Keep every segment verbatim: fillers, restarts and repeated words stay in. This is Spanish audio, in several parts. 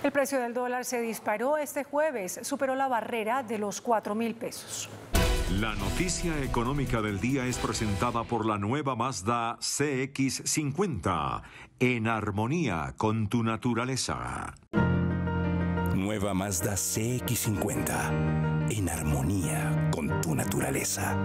El precio del dólar se disparó este jueves, superó la barrera de los cuatro mil pesos. La noticia económica del día es presentada por la nueva Mazda C X cincuenta, en armonía con tu naturaleza. Nueva Mazda C X cincuenta, en armonía con tu naturaleza.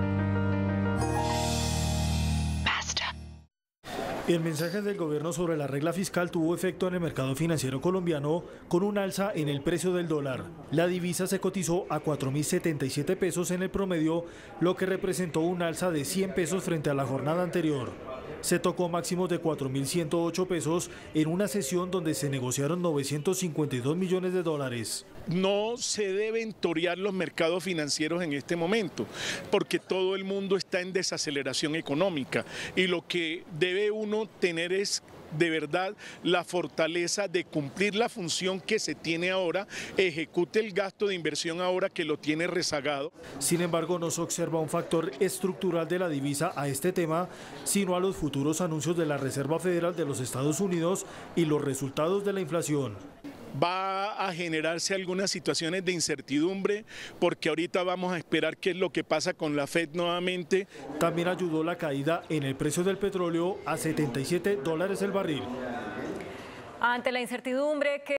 El mensaje del gobierno sobre la regla fiscal tuvo efecto en el mercado financiero colombiano con un alza en el precio del dólar. La divisa se cotizó a cuatro mil setenta y siete pesos en el promedio, lo que representó un alza de cien pesos frente a la jornada anterior. Se tocó máximos de cuatro mil ciento ocho pesos en una sesión donde se negociaron novecientos cincuenta y dos millones de dólares. No se deben torear los mercados financieros en este momento, porque todo el mundo está en desaceleración económica y lo que debe uno tener es de verdad la fortaleza de cumplir la función que se tiene ahora, ejecute el gasto de inversión ahora que lo tiene rezagado. Sin embargo, no se observa un factor estructural de la divisa a este tema, sino a los futuros anuncios de la Reserva Federal de los Estados Unidos y los resultados de la inflación. Va a generarse algunas situaciones de incertidumbre porque ahorita vamos a esperar qué es lo que pasa con la Fed nuevamente. También ayudó la caída en el precio del petróleo a setenta y siete dólares el barril. Ante la incertidumbre que